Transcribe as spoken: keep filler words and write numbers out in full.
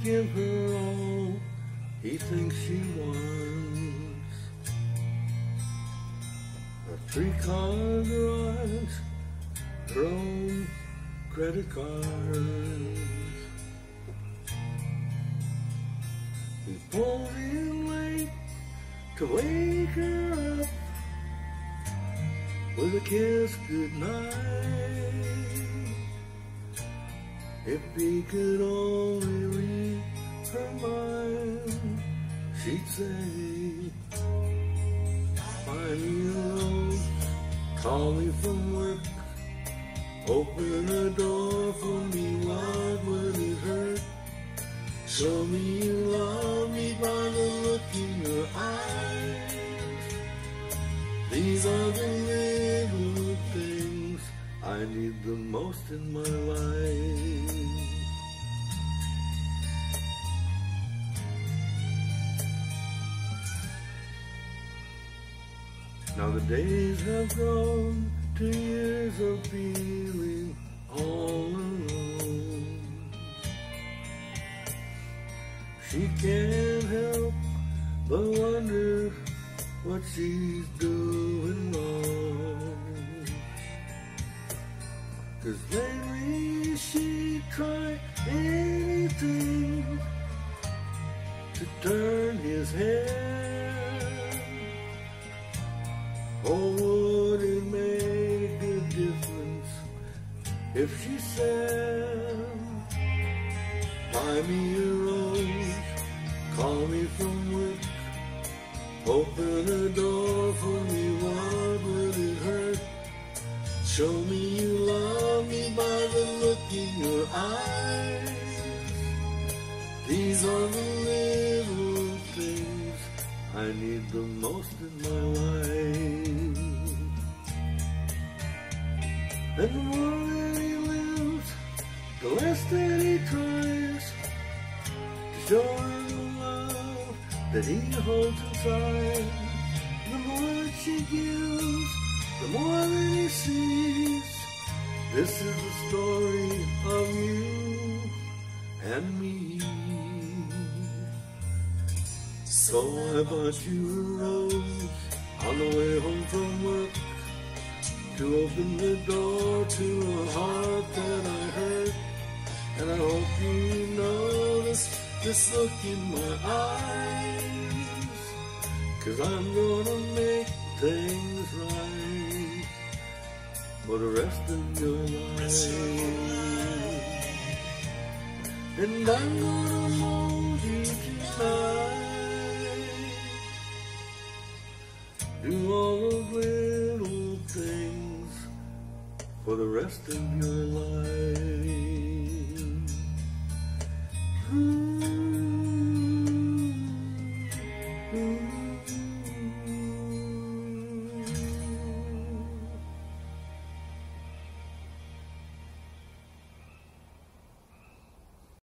give her all he thinks she wants. A three-car garage, her own credit cards. He pulls in late to wake her up with a kiss goodnight. If he could only read her mind, she'd say, find me a rose, call me from work, open a door for me, what would it hurt? Show me you love me by the look in your eyes. These are the little things I need the most in my life. Now the days have grown to years of feeling all alone. She can't help but wonder what she's doing wrong. 'Cause lately she tried anything to turn his head. Oh, would it make a difference if she said, buy me a rose, call me from work, open a door for me, what would it hurt? Show me you love me by the look in your eyes. These are the little things I need the most in my life. And the more that he lives, the less that he tries to show her the love that he holds inside. The more that she gives, the more that he sees. This is the story of you and me. So I bought you a rose on the way home from work, to open the door to a heart that I hurt. And I hope you notice this look in my eyes, 'cause I'm gonna make things right for the rest of your life. And I'm gonna hold you tonight, do all those little things for the rest of your life. Ooh, ooh.